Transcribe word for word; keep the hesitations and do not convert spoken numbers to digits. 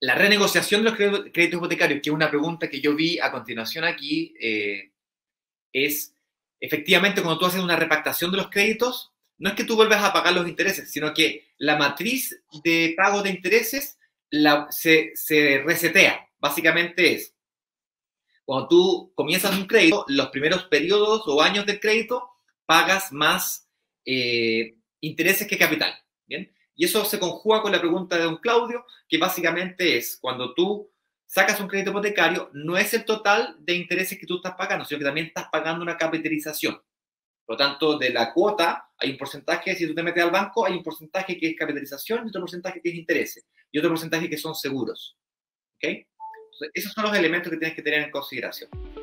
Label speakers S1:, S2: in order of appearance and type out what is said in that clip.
S1: la renegociación de los créditos hipotecarios, que es una pregunta que yo vi a continuación aquí, eh, es efectivamente cuando tú haces una repactación de los créditos, no es que tú vuelvas a pagar los intereses, sino que la matriz de pago de intereses la, se, se resetea. Básicamente es, cuando tú comienzas un crédito, los primeros periodos o años del crédito pagas más eh, intereses que capital. ¿Bien? Y eso se conjuga con la pregunta de don Claudio, que básicamente es, cuando tú sacas un crédito hipotecario, no es el total de intereses que tú estás pagando, sino que también estás pagando una capitalización. Por lo tanto, de la cuota hay un porcentaje, si tú te metes al banco, hay un porcentaje que es capitalización y otro porcentaje que es intereses y otro porcentaje que son seguros. ¿Ok? Entonces, esos son los elementos que tienes que tener en consideración.